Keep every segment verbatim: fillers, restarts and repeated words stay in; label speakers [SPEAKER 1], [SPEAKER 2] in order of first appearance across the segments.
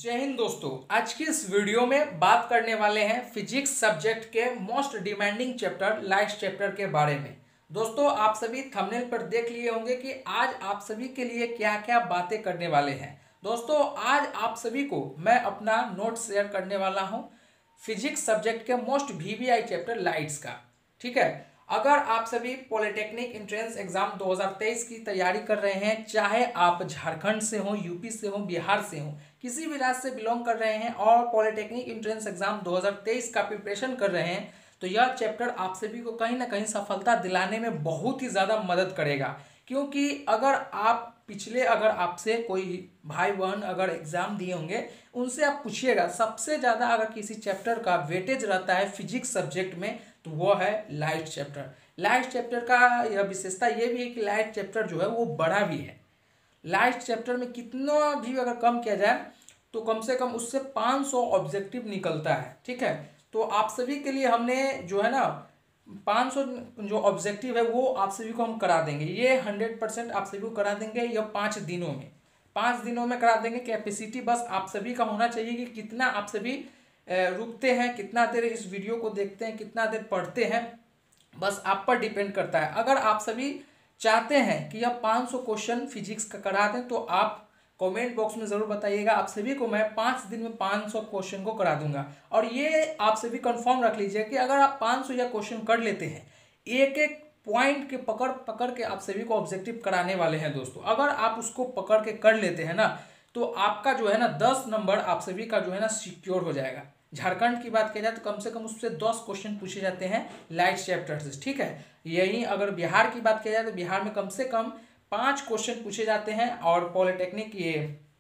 [SPEAKER 1] जय हिंद दोस्तों। आज की इस वीडियो में बात करने वाले हैं फिजिक्स सब्जेक्ट के most demanding chapter life chapter के बारे में। दोस्तों, आप सभी थंबनेल पर देख लिए होंगे कि आज आप सभी के लिए क्या क्या बातें करने वाले हैं। दोस्तों, आज आप सभी को मैं अपना नोट शेयर करने वाला हूं फिजिक्स सब्जेक्ट के मोस्ट वीवीआई चैप्टर लाइट्स का। ठीक है, अगर आप सभी पॉलिटेक्निक एंट्रेंस एग्जाम दो हज़ार तेईस की तैयारी कर रहे हैं, चाहे आप झारखंड से हो, यूपी से हो, बिहार से हो, किसी भी राज्य से बिलोंग कर रहे हैं और पॉलिटेक्निक एंट्रेंस एग्जाम दो हज़ार तेईस का प्रिपरेशन कर रहे हैं, तो यह चैप्टर आप सभी को कहीं ना कहीं सफलता दिलाने में बहुत ही ज़्यादा मदद करेगा। क्योंकि अगर आप पिछले अगर आपसे कोई भाई बहन अगर एग्जाम दिए होंगे, उनसे आप पूछिएगा सबसे ज़्यादा अगर किसी चैप्टर का वेटेज रहता है फिजिक्स सब्जेक्ट में, तो वो है लाइट चैप्टर। लाइट चैप्टर का यह विशेषता ये भी है कि लाइट चैप्टर जो है वो बड़ा भी है। लाइट चैप्टर में कितना भी अगर कम किया जाए तो कम से कम उससे पाँच सौ ऑब्जेक्टिव निकलता है। ठीक है, तो आप सभी के लिए हमने जो है ना पाँच सौ जो ऑब्जेक्टिव है वो आप सभी को हम करा देंगे। ये हंड्रेड परसेंट आप सभी को करा देंगे। यह पाँच दिनों में पाँच दिनों में करा देंगे। कैपेसिटी बस आप सभी का होना चाहिए कि कितना आप सभी रुकते हैं, कितना देर इस वीडियो को देखते हैं, कितना देर पढ़ते हैं, बस आप पर डिपेंड करता है। अगर आप सभी चाहते हैं कि यह पाँच सौ क्वेश्चन फिजिक्स का करा दें तो आप कमेंट बॉक्स में ज़रूर बताइएगा। आप सभी को मैं पाँच दिन में पाँच सौ क्वेश्चन को करा दूंगा। और ये आप सभी कंफर्म रख लीजिए कि अगर आप पाँच सौ या क्वेश्चन कर लेते हैं, एक एक पॉइंट के पकड़ पकड़ के आप सभी को ऑब्जेक्टिव कराने वाले हैं। दोस्तों, अगर आप उसको पकड़ के कर लेते हैं ना, तो आपका जो है ना दस नंबर आप सभी का जो है ना सिक्योर हो जाएगा। झारखंड की बात की जाए तो कम से कम उससे दस क्वेश्चन पूछे जाते हैं लाइट चैप्टर से। ठीक है, यही अगर बिहार की बात की जाए तो बिहार में कम से कम पाँच क्वेश्चन पूछे जाते हैं और पॉलिटेक्निक ये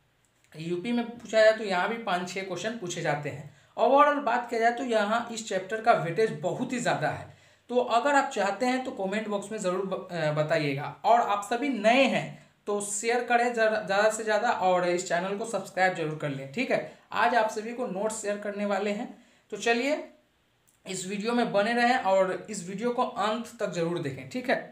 [SPEAKER 1] यूपी में पूछा जाए तो यहाँ भी पाँच छः क्वेश्चन पूछे जाते हैं। ओवरऑल बात किया जाए तो यहाँ इस चैप्टर का वेटेज बहुत ही ज़्यादा है। तो अगर आप चाहते हैं तो कमेंट बॉक्स में ज़रूर बताइएगा। और आप सभी नए हैं तो शेयर करें ज़्यादा से ज़्यादा और इस चैनल को सब्सक्राइब जरूर कर लें। ठीक है, आज आप सभी को नोट्स शेयर करने वाले हैं, तो चलिए इस वीडियो में बने रहें और इस वीडियो को अंत तक जरूर देखें। ठीक है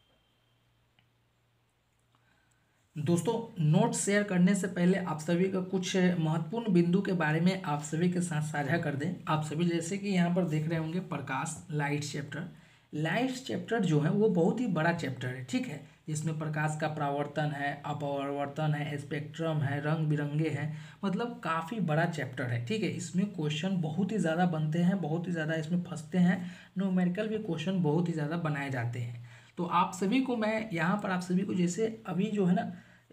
[SPEAKER 1] दोस्तों, नोट्स शेयर करने से पहले आप सभी का कुछ महत्वपूर्ण बिंदु के बारे में आप सभी के साथ साझा कर दें। आप सभी जैसे कि यहाँ पर देख रहे होंगे प्रकाश लाइट चैप्टर। लाइट चैप्टर जो है वो बहुत ही बड़ा चैप्टर है। ठीक है, जिसमें प्रकाश का परावर्तन है, अपवर्तन है, स्पेक्ट्रम है, रंग बिरंगे हैं, मतलब काफ़ी बड़ा चैप्टर है। ठीक है, इसमें क्वेश्चन बहुत ही ज़्यादा बनते हैं, बहुत ही ज़्यादा इसमें फंसते हैं। न्यूमेरिकल भी क्वेश्चन बहुत ही ज़्यादा बनाए जाते हैं। तो आप सभी को मैं यहाँ पर आप सभी को जैसे अभी जो है ना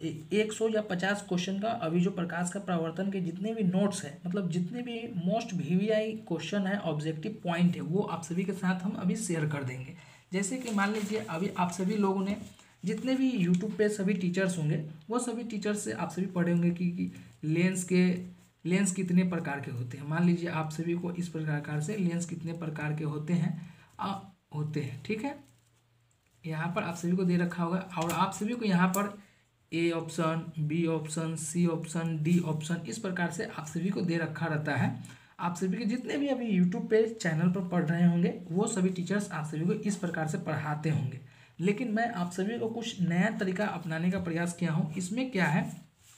[SPEAKER 1] एक सौ या पचास क्वेश्चन का अभी जो प्रकाश का परावर्तन के जितने भी नोट्स हैं, मतलब जितने भी मोस्ट वीवीआई क्वेश्चन है, ऑब्जेक्टिव पॉइंट है, वो आप सभी के साथ हम अभी शेयर कर देंगे। जैसे कि मान लीजिए अभी आप सभी लोगों ने जितने भी यूट्यूब पे सभी टीचर्स होंगे, वो सभी टीचर्स से आप सभी पढ़े होंगे कि, कि लेंस के लेंस कितने प्रकार के होते हैं। मान लीजिए आप सभी को इस प्रकार से लेंस कितने प्रकार के होते हैं आ, होते हैं ठीक है, यहाँ पर आप सभी को दे रखा होगा और आप सभी को यहाँ पर A option, B option, C option, D option इस प्रकार से आप सभी को दे रखा रहता है। आप सभी के जितने भी अभी यूट्यूब पे चैनल पर पढ़ रहे होंगे वो सभी टीचर्स आप सभी को इस प्रकार से पढ़ाते होंगे। लेकिन मैं आप सभी को कुछ नया तरीका अपनाने का प्रयास किया हूँ। इसमें क्या है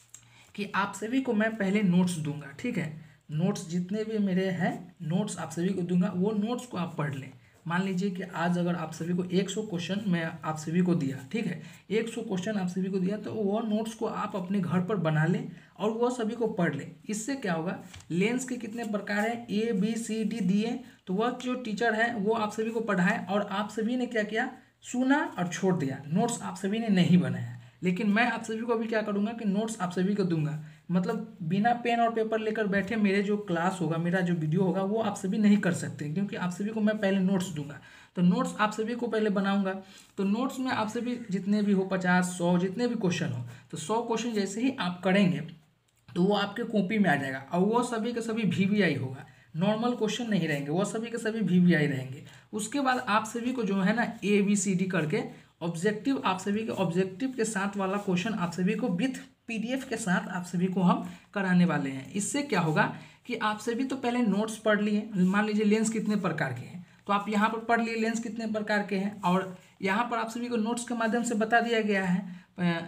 [SPEAKER 1] कि आप सभी को मैं पहले नोट्स दूंगा। ठीक है, नोट्स जितने भी मेरे हैं नोट्स आप सभी को दूंगा, वो नोट्स को आप पढ़ लें। मान लीजिए कि आज अगर आप सभी को सौ क्वेश्चन मैं आप सभी को दिया, ठीक है, सौ क्वेश्चन आप सभी को दिया, तो वो नोट्स को आप अपने घर पर बना लें और वो सभी को पढ़ लें। इससे क्या होगा, लेंस के कितने प्रकार हैं, ए बी सी डी दिए, तो वह जो टीचर है वो आप सभी को पढ़ाए और आप सभी ने क्या किया, सुना और छोड़ दिया, नोट्स आप सभी ने नहीं बनाया। लेकिन मैं आप सभी को अभी क्या करूँगा कि नोट्स आप सभी को दूंगा, मतलब बिना पेन और पेपर लेकर बैठे मेरे जो क्लास होगा, मेरा जो वीडियो होगा वो आप सभी नहीं कर सकते, क्योंकि आप सभी को मैं पहले नोट्स दूंगा। तो नोट्स आप सभी को पहले बनाऊंगा। तो नोट्स में आप सभी जितने भी हो, पचास सौ जितने भी क्वेश्चन हो, तो सौ क्वेश्चन जैसे ही आप करेंगे तो वो आपके कॉपी में आ जाएगा और वो सभी के सभी वीवीआई होगा, नॉर्मल क्वेश्चन नहीं रहेंगे, वो सभी के सभी वीवीआई रहेंगे। उसके बाद आप सभी को जो है ना ए बी सी डी करके ऑब्जेक्टिव आप सभी के ऑब्जेक्टिव के साथ वाला क्वेश्चन आप सभी को विथ पीडीएफ के साथ आप सभी को हम कराने वाले हैं। इससे क्या होगा कि आप सभी तो पहले नोट्स पढ़ लिए, मान लीजिए लेंस कितने प्रकार के हैं तो आप यहाँ पर पढ़ लिए लेंस कितने प्रकार के हैं, और यहाँ पर आप सभी को नोट्स के माध्यम से बता दिया गया है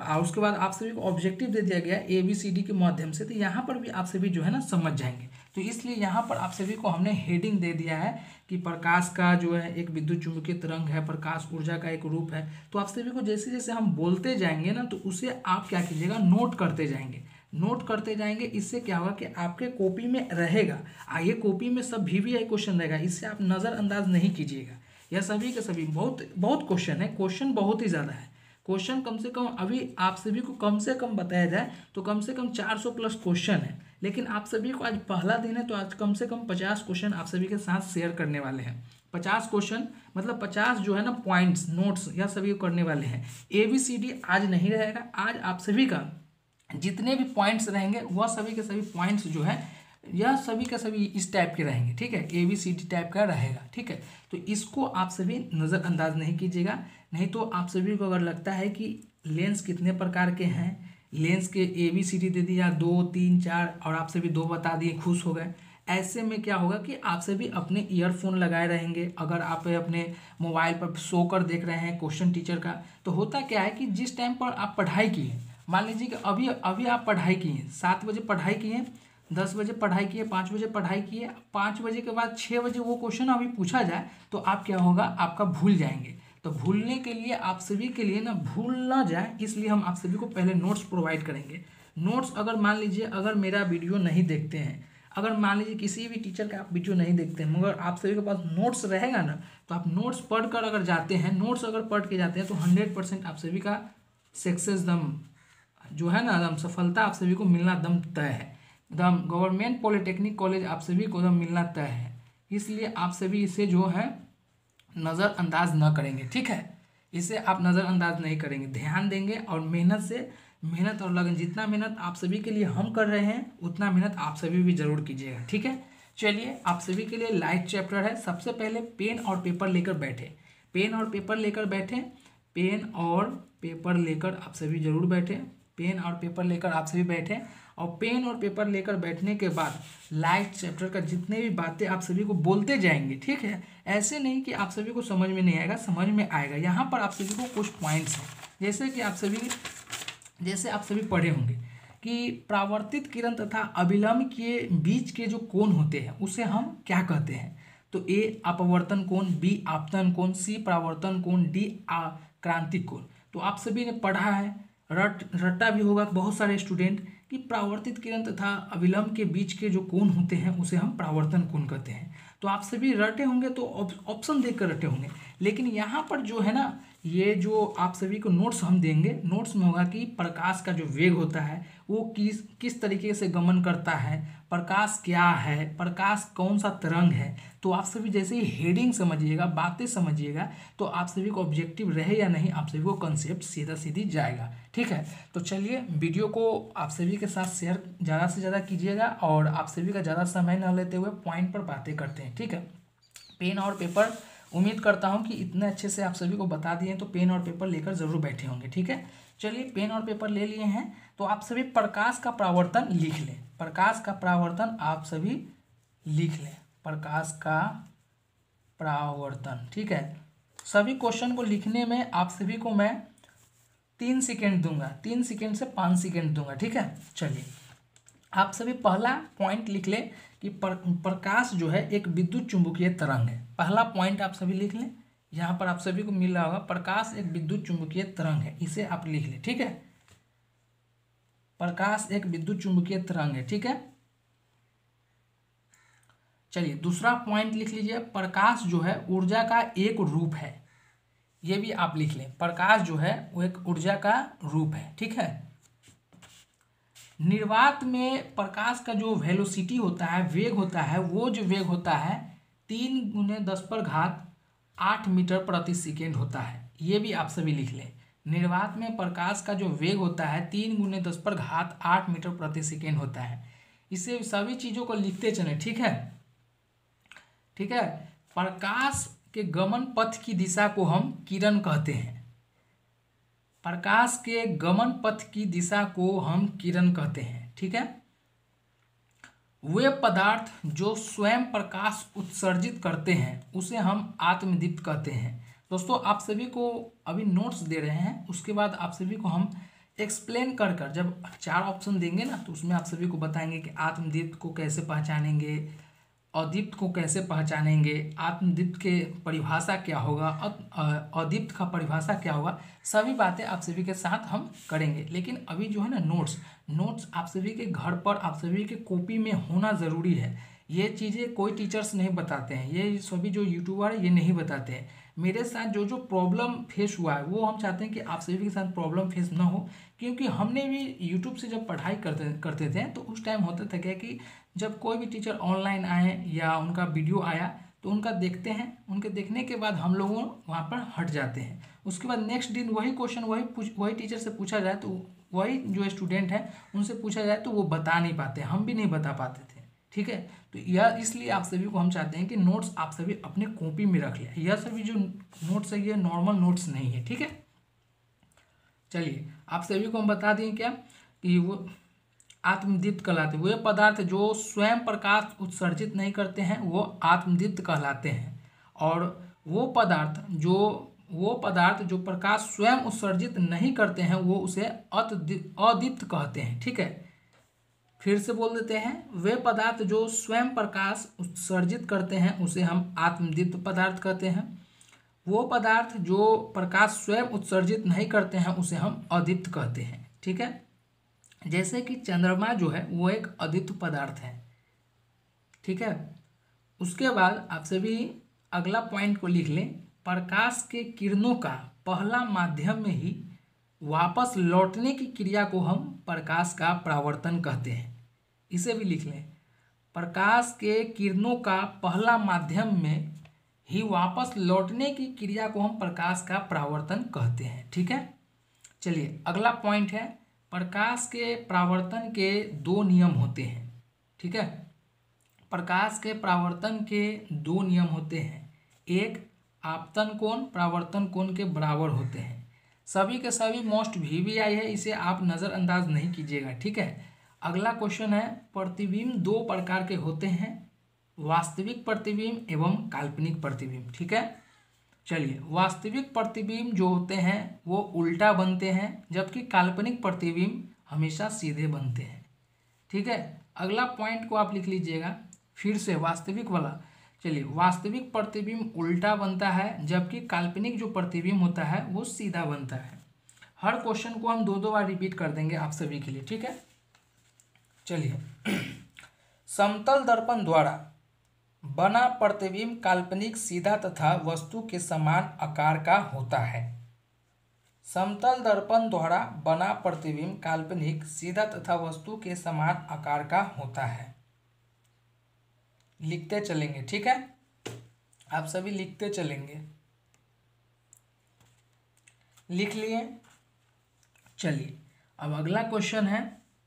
[SPEAKER 1] और उसके बाद आप सभी को ऑब्जेक्टिव दे दिया गया ए बी सी डी के माध्यम से, तो यहाँ पर भी आप सभी जो है ना समझ जाएंगे। तो इसलिए यहाँ पर आप सभी को हमने हेडिंग दे दिया है कि प्रकाश का जो है एक विद्युत चुंबकीय तरंग है, प्रकाश ऊर्जा का एक रूप है। तो आप सभी को जैसे जैसे हम बोलते जाएंगे ना, तो उसे आप क्या कीजिएगा, नोट करते जाएंगे, नोट करते जाएंगे। इससे क्या होगा कि आपके कॉपी में रहेगा, आइए कॉपी में सब वी वी आई क्वेश्चन रहेगा, इससे आप नज़रअंदाज नहीं कीजिएगा। यह सभी के सभी बहुत बहुत क्वेश्चन है, क्वेश्चन बहुत ही ज़्यादा है। क्वेश्चन कम से कम अभी आप सभी को कम से कम बताया जाए तो कम से कम चार सौ प्लस क्वेश्चन है, लेकिन आप सभी को आज पहला दिन है तो आज कम से कम पचास क्वेश्चन आप सभी के साथ शेयर करने वाले हैं। पचास क्वेश्चन मतलब पचास जो है ना पॉइंट्स, नोट्स, यह सभी को करने वाले हैं। ए बी सी डी आज नहीं रहेगा, आज आप सभी का जितने भी पॉइंट्स रहेंगे वह सभी के सभी पॉइंट्स जो है यह सभी का सभी इस टाइप के रहेंगे, ठीक है, A B C D type का रहेगा, ठीक है। तो इसको आप सभी नज़रअंदाज नहीं कीजिएगा, नहीं तो आप सभी को अगर लगता है कि लेंस कितने प्रकार के हैं, लेंस के ए बी सी डी दे दिया दो तीन चार और आप सभी दो बता दिए, खुश हो गए, ऐसे में क्या होगा कि आप सभी अपने ईयरफोन लगाए रहेंगे। अगर आप अपने मोबाइल पर सो कर देख रहे हैं क्वेश्चन टीचर का, तो होता क्या है कि जिस टाइम पर आप पढ़ाई किए, मान लीजिए कि अभी अभी आप पढ़ाई किए, सात बजे पढ़ाई किए, दस बजे पढ़ाई किए, पाँच बजे पढ़ाई किए, पाँच बजे के बाद छः बजे वो क्वेश्चन अभी पूछा जाए तो आप क्या होगा, आपका भूल जाएंगे। तो भूलने के लिए आप सभी के लिए ना भूल ना जाए, इसलिए हम आप सभी को पहले नोट्स प्रोवाइड करेंगे। नोट्स अगर मान लीजिए अगर मेरा वीडियो नहीं देखते हैं, अगर मान लीजिए किसी भी टीचर का आप वीडियो नहीं देखते हैं, मगर आप सभी के पास नोट्स रहेगा ना, तो आप नोट्स पढ़ कर अगर जाते हैं, नोट्स अगर पढ़ के जाते हैं तो हंड्रेड परसेंट आप सभी का सक्सेस दम जो है ना, दम सफलता आप सभी को मिलना दम तय है। दम गवर्नमेंट पॉलिटेक्निक कॉलेज आप सभी को दम मिलना तय है, इसलिए आप सभी इसे जो है नज़रअंदाज न करेंगे, ठीक है, इसे आप नज़रअंदाज नहीं करेंगे, ध्यान देंगे और मेहनत से, मेहनत और लगन, जितना मेहनत आप सभी के लिए हम कर रहे हैं उतना मेहनत आप सभी भी जरूर कीजिएगा, ठीक है। चलिए आप सभी के लिए लाइट चैप्टर है। सबसे पहले पेन और पेपर लेकर बैठे, पेन और पेपर लेकर बैठे, पेन और पेपर लेकर आप सभी जरूर बैठे, पेन और पेपर लेकर आप सभी बैठे, और पेन और पेपर लेकर बैठने के बाद लाइट चैप्टर का जितने भी बातें आप सभी को बोलते जाएंगे, ठीक है। ऐसे नहीं कि आप सभी को समझ में नहीं आएगा, समझ में आएगा। यहाँ पर आप सभी को कुछ पॉइंट्स हैं, जैसे कि आप सभी जैसे आप सभी पढ़े होंगे कि परावर्तित किरण तथा अभिलंब के बीच के जो कोण होते हैं उसे हम क्या कहते हैं। तो ए अपवर्तन कोण, बी आपतन कोण, सी परावर्तन कोण, डी क्रांतिक कोण। तो आप सभी ने पढ़ा है, रट रट्टा भी होगा बहुत सारे स्टूडेंट कि परावर्तित किरण तथा अभिलंब के बीच के जो कोण होते हैं उसे हम परावर्तन कोण कहते हैं। तो आप सभी रटे होंगे तो ऑप्शन देखकर रटे होंगे, लेकिन यहाँ पर जो है ना, ये जो आप सभी को नोट्स हम देंगे, नोट्स में होगा कि प्रकाश का जो वेग होता है वो किस किस तरीके से गमन करता है, प्रकाश क्या है, प्रकाश कौन सा तरंग है। तो आप सभी जैसे ही हेडिंग समझिएगा, बातें समझिएगा, तो आप सभी को ऑब्जेक्टिव रहे या नहीं, आप सभी को कंसेप्ट सीधा सीधी जाएगा, ठीक है। तो चलिए वीडियो को आप सभी के साथ शेयर ज़्यादा से ज़्यादा कीजिएगा और आप सभी का ज़्यादा समय न लेते हुए पॉइंट पर बातें करते हैं, ठीक है। पेन और पेपर, उम्मीद करता हूँ कि इतने अच्छे से आप सभी को बता दिए, तो पेन और पेपर लेकर जरूर बैठे होंगे, ठीक है। चलिए पेन और पेपर ले लिए हैं, तो आप सभी प्रकाश का परावर्तन लिख लें, प्रकाश का परावर्तन आप सभी लिख लें, प्रकाश का परावर्तन, ठीक है। सभी क्वेश्चन को लिखने में आप सभी को मैं तीन सेकेंड दूंगा, तीन सेकेंड से पाँच सेकेंड दूंगा, ठीक है। चलिए आप सभी पहला पॉइंट लिख लें कि पर, प्रकाश जो है एक विद्युत चुंबकीय तरंग है। पहला पॉइंट आप सभी लिख लें, यहाँ पर आप सभी को मिल रहा होगा प्रकाश एक विद्युत चुंबकीय तरंग है, इसे आप लिख लें, ठीक है। प्रकाश एक विद्युत चुंबकीय तरंग है, ठीक है। चलिए दूसरा पॉइंट लिख लीजिए, प्रकाश जो है ऊर्जा का एक रूप है, ये भी आप लिख लें, प्रकाश जो है वो एक ऊर्जा का रूप है, ठीक है। निर्वात में प्रकाश का जो वेलोसिटी होता है, वेग होता है, वो जो वेग होता है तीन गुने दस पर घात आठ मीटर प्रति सेकेंड होता है, ये भी आप सभी लिख लें। निर्वात में प्रकाश का जो वेग होता है तीन गुने दस पर घात आठ मीटर प्रति सेकेंड होता है। इसे सभी चीज़ों को लिखते चलें, ठीक है, ठीक है। प्रकाश के गमन पथ की दिशा को हम किरण कहते हैं, प्रकाश के गमन पथ की दिशा को हम किरण कहते हैं, ठीक है। वे पदार्थ जो स्वयं प्रकाश उत्सर्जित करते हैं उसे हम आत्मदीप्त कहते हैं। दोस्तों आप सभी को अभी नोट्स दे रहे हैं, उसके बाद आप सभी को हम एक्सप्लेन कर कर जब चार ऑप्शन देंगे ना तो उसमें आप सभी को बताएंगे कि आत्मदीप्त को कैसे पहचानेंगे, अदीप्त को कैसे पहचानेंगे, आत्मदीप्त के परिभाषा क्या होगा, अदीप्त का परिभाषा क्या होगा, सभी बातें आप सभी के साथ हम करेंगे। लेकिन अभी जो है ना नोट्स नोट्स आप सभी के घर पर आप सभी के कॉपी में होना ज़रूरी है। ये चीज़ें कोई टीचर्स नहीं बताते हैं, ये सभी जो यूट्यूबर है ये नहीं बताते हैं। मेरे साथ जो जो प्रॉब्लम फेस हुआ है वो हम चाहते हैं कि आप सभी के साथ प्रॉब्लम फेस ना हो, क्योंकि हमने भी यूट्यूब से जब पढ़ाई करते करते थे तो उस टाइम होता था क्या कि जब कोई भी टीचर ऑनलाइन आए या उनका वीडियो आया तो उनका देखते हैं, उनके देखने के बाद हम लोगों वहाँ पर हट जाते हैं। उसके बाद नेक्स्ट दिन वही क्वेश्चन वही पूछ वही टीचर से पूछा जाए तो वही जो स्टूडेंट है उनसे पूछा जाए तो वो बता नहीं पाते, हम भी नहीं बता पाते थे। ठीक है, तो यह इसलिए आप सभी को हम चाहते हैं कि नोट्स आप सभी अपने कॉपी में रख लें। यह सभी जो नोट्स है ये नॉर्मल नोट्स नहीं है। ठीक है, चलिए आप सभी को हम बता दें क्या कि वो आत्मदीप्त कहलाते हैं। वे पदार्थ जो स्वयं प्रकाश उत्सर्जित नहीं करते हैं वो आत्मदीप्त कहलाते हैं, और वो पदार्थ जो वो पदार्थ जो प्रकाश स्वयं उत्सर्जित नहीं करते हैं वो उसे अदीप्त कहते हैं। ठीक है, फिर से बोल देते हैं, वे पदार्थ जो स्वयं प्रकाश उत्सर्जित करते हैं उसे हम आत्मदीप्त पदार्थ कहते हैं। वो पदार्थ जो प्रकाश स्वयं उत्सर्जित नहीं करते हैं उसे हम अदीप्त कहते हैं। ठीक है, जैसे कि चंद्रमा जो है वो एक अदीप्त पदार्थ है। ठीक है, उसके बाद आप सभी अगला पॉइंट को लिख लें, प्रकाश के किरणों का पहला माध्यम में ही वापस लौटने की क्रिया को हम प्रकाश का परावर्तन कहते हैं। इसे भी लिख लें, प्रकाश के किरणों का पहला माध्यम में ही वापस लौटने की क्रिया को हम प्रकाश का परावर्तन कहते हैं। ठीक है, चलिए अगला पॉइंट है, प्रकाश के परावर्तन के दो नियम होते हैं। ठीक है, प्रकाश के परावर्तन के दो नियम होते हैं। एक, आपतन कोण परावर्तन कोण के बराबर होते हैं। सभी के सभी मोस्ट वी वी आई है, इसे आप नज़रअंदाज नहीं कीजिएगा। ठीक है, अगला क्वेश्चन है, प्रतिबिंब दो प्रकार के होते हैं, वास्तविक प्रतिबिंब एवं काल्पनिक प्रतिबिंब। ठीक है, चलिए वास्तविक प्रतिबिंब जो होते हैं वो उल्टा बनते हैं, जबकि काल्पनिक प्रतिबिंब हमेशा सीधे बनते हैं। ठीक है, अगला पॉइंट को आप लिख लीजिएगा फिर से वास्तविक वाला। चलिए, वास्तविक प्रतिबिंब उल्टा बनता है जबकि काल्पनिक जो प्रतिबिंब होता है वो सीधा बनता है। हर क्वेश्चन को हम दो दो बार रिपीट कर देंगे आप सभी के लिए। ठीक है, चलिए, समतल दर्पण द्वारा बना प्रतिबिंब काल्पनिक सीधा तथा वस्तु के समान आकार का होता है। समतल दर्पण द्वारा बना प्रतिबिंब काल्पनिक सीधा तथा वस्तु के समान आकार का होता है। लिखते चलेंगे। ठीक है, आप सभी लिखते चलेंगे। लिख लिए। चलिए अब अगला क्वेश्चन है,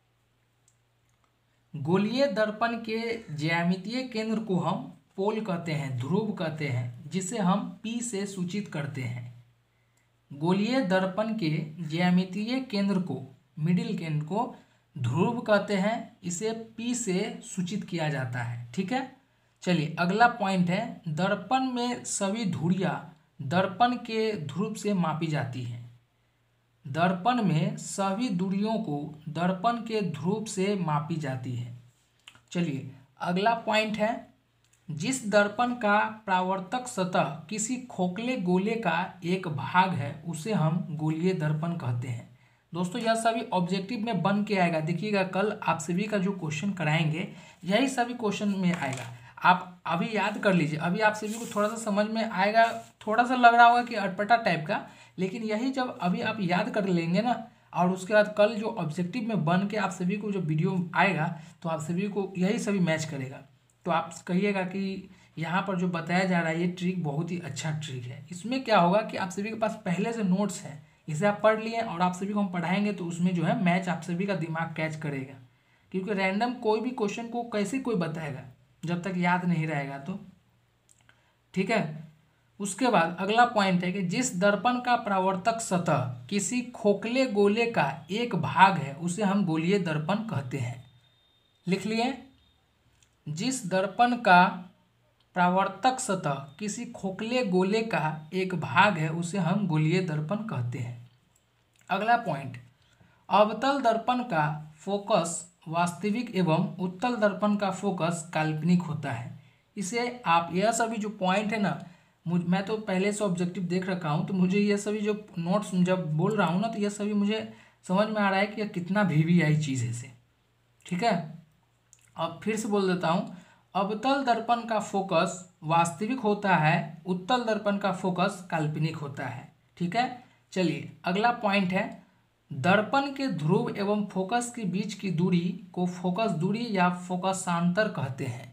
[SPEAKER 1] गोलीय दर्पण के ज्यामितीय केंद्र को हम पोल कहते हैं, ध्रुव कहते हैं, जिसे हम P से सूचित करते हैं। गोलीय दर्पण के ज्यामितीय केंद्र को, मिडिल केंद्र को ध्रुव कहते हैं, इसे P से सूचित किया जाता है। ठीक है, चलिए अगला पॉइंट है, दर्पण में सभी धुरियां दर्पण के ध्रुव से मापी जाती हैं। दर्पण में सभी दूरियों को दर्पण के ध्रुव से मापी जाती है। चलिए अगला पॉइंट है, जिस दर्पण का परावर्तक सतह किसी खोखले गोले का एक भाग है उसे हम गोलीय दर्पण कहते हैं। दोस्तों यह सभी ऑब्जेक्टिव में बन के आएगा, देखिएगा कल आप सभी का जो क्वेश्चन कराएंगे यही सभी क्वेश्चन में आएगा। आप अभी याद कर लीजिए, अभी आप सभी को थोड़ा सा समझ में आएगा, थोड़ा सा लग रहा होगा कि अटपटा टाइप का, लेकिन यही जब अभी आप याद कर लेंगे ना और उसके बाद कल जो ऑब्जेक्टिव में बन के आप सभी को जो वीडियो आएगा तो आप सभी को यही सभी मैच करेगा। तो आप कहिएगा कि यहाँ पर जो बताया जा रहा है ये ट्रिक बहुत ही अच्छा ट्रिक है। इसमें क्या होगा कि आप सभी के पास पहले से नोट्स हैं, इसे आप पढ़ लिए और आप सभी को हम पढ़ाएंगे तो उसमें जो है मैच आप सभी का दिमाग कैच करेगा, क्योंकि रैंडम कोई भी क्वेश्चन को कैसे कोई बताएगा जब तक याद नहीं रहेगा तो। ठीक है, उसके बाद अगला पॉइंट है कि जिस दर्पण का परावर्तक सतह किसी खोखले गोले का एक भाग है उसे हम गोलीय दर्पण कहते हैं। लिख लिए, जिस दर्पण का परावर्तक सतह किसी खोखले गोले का एक भाग है उसे हम गोलीय दर्पण कहते हैं। अगला पॉइंट, अवतल दर्पण का फोकस वास्तविक एवं उत्तल दर्पण का फोकस काल्पनिक होता है। इसे आप यह सभी जो पॉइंट है ना, मुझ मैं तो पहले से ऑब्जेक्टिव देख रखा हूँ, तो मुझे ये सभी जो नोट्स जब बोल रहा हूँ ना, तो ये सभी मुझे समझ में आ रहा है कि यह कितना वी वी आई चीज़ है इसे। ठीक है, अब फिर से बोल देता हूँ, अवतल दर्पण का फोकस वास्तविक होता है, उत्तल दर्पण का फोकस काल्पनिक होता है। ठीक है, चलिए अगला पॉइंट है, दर्पण के ध्रुव एवं फोकस के बीच की दूरी को फोकस दूरी या फोकसांतर कहते हैं।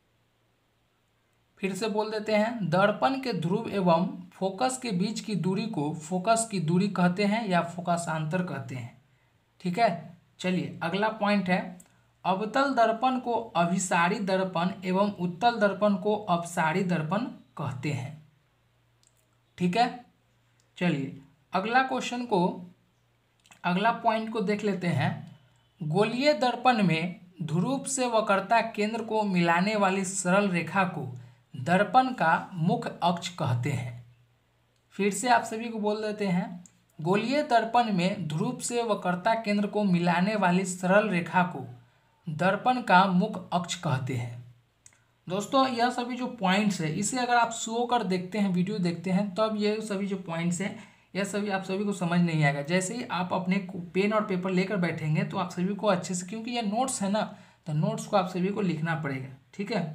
[SPEAKER 1] फिर से बोल देते हैं, दर्पण के ध्रुव एवं फोकस के बीच की दूरी को फोकस की दूरी कहते हैं या फोकसांतर कहते हैं। ठीक है, चलिए अगला पॉइंट है, अवतल दर्पण को अभिसारी दर्पण एवं उत्तल दर्पण को अपसारी दर्पण कहते हैं। ठीक है, चलिए अगला क्वेश्चन को, अगला पॉइंट को देख लेते हैं। गोलीय दर्पण में ध्रुव से वक्रता केंद्र को मिलाने वाली सरल रेखा को दर्पण का मुख्य अक्ष कहते हैं। फिर से आप सभी को बोल देते हैं, गोलीय दर्पण में ध्रुव से वक्रता केंद्र को मिलाने वाली सरल रेखा को दर्पण का मुख्य अक्ष कहते हैं। दोस्तों यह सभी जो पॉइंट्स है, इसे अगर आप शो कर देखते हैं, वीडियो देखते हैं, तब ये सभी जो पॉइंट्स हैं यह सभी आप सभी को समझ नहीं आएगा। जैसे ही आप अपने पेन और पेपर लेकर बैठेंगे तो आप सभी को अच्छे से, क्योंकि ये नोट्स है ना, तो नोट्स को आप सभी को लिखना पड़ेगा। ठीक है,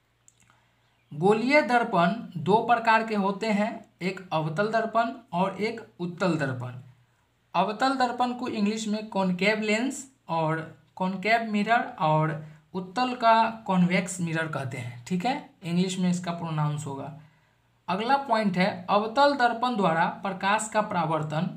[SPEAKER 1] गोलीय दर्पण दो प्रकार के होते हैं, एक अवतल दर्पण और एक उत्तल दर्पण। अवतल दर्पण को इंग्लिश में कॉनकेव लेंस और कॉनकेव मिरर और उत्तल का कॉन्वेक्स मिरर कहते हैं। ठीक है, इंग्लिश में इसका प्रोनाउंस होगा। अगला पॉइंट है, अवतल दर्पण द्वारा प्रकाश का परावर्तन।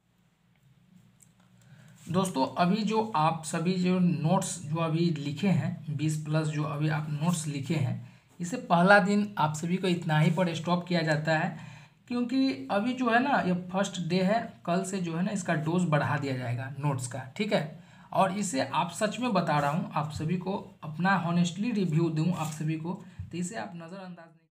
[SPEAKER 1] दोस्तों अभी जो आप सभी जो नोट्स जो अभी लिखे हैं, बीस प्लस जो अभी आप नोट्स लिखे हैं, इसे पहला दिन आप सभी को इतना ही पर स्टॉप किया जाता है, क्योंकि अभी जो है ना ये फर्स्ट डे है, कल से जो है ना इसका डोज बढ़ा दिया जाएगा नोट्स का। ठीक है, और इसे आप सच में बता रहा हूँ, आप सभी को अपना हॉनेस्टली रिव्यू दूँ आप सभी को, तो इसे आप नज़रअंदाज नहीं